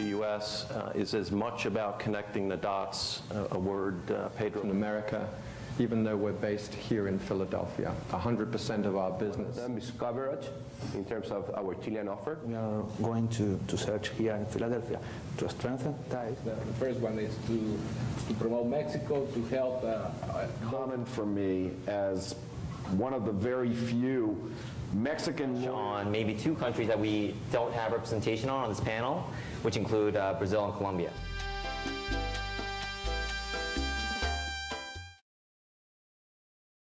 U.S. Is as much about connecting the dots, a word, Pedro. In America, even though we're based here in Philadelphia, 100% of our business. Is coverage in terms of our Chilean offer. We are going to search here in Philadelphia to strengthen ties. The first one is to promote Mexico, to help. Common for me as one of the very few Mexican on maybe two countries that we don't have representation on this panel, which include Brazil and Colombia.